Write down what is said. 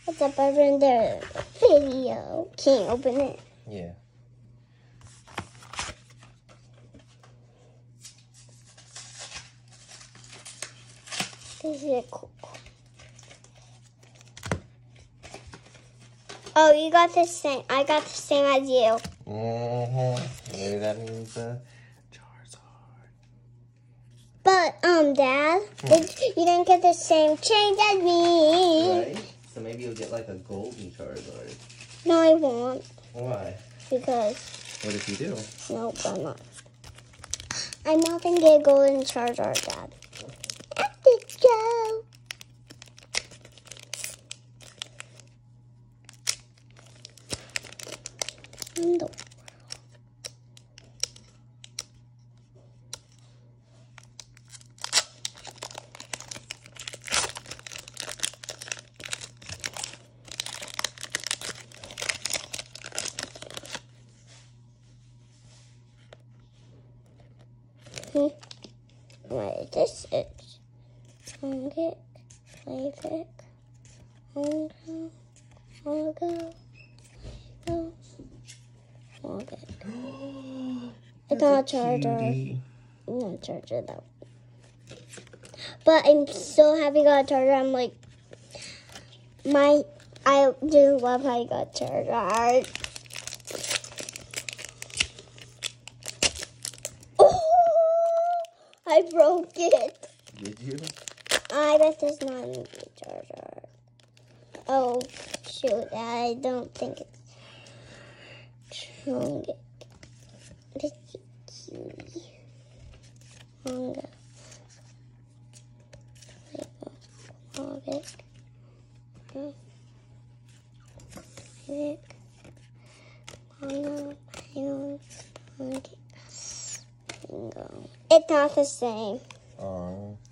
What's up, in the video? Can't open it. Yeah. This is cool. Oh, you got the same. I got the same as you. Maybe that means Charizard. But Dad, you didn't get the same change as me. Right? So maybe you'll get like a golden Charizard. No, I won't. Why? Because. What if you do? No, I'm not. I'm not gonna get a golden Charizard, Dad. Let's go. No. Right, this is Fungic, Playfic, Hongo, It's not a Charger. Not a Charger though. But I'm so happy I got a Charger. I'm like, I just love how you got a Charger. I broke it. Did you? I guess it's not a Charger. Oh, shoot. I don't think it's strong. This is cutie. Hongo. It's not the same. Oh.